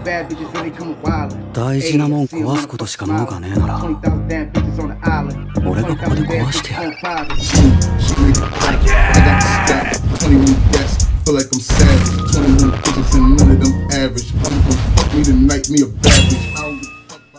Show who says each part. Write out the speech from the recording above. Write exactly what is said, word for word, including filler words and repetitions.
Speaker 1: 大事なもん壊すことしか能がねえなら俺がここで壊してやる。
Speaker 2: Feel like I'm savage. twenty-one bitches and none of them average. I'm gonna fuck me tonight, me a bad bitch.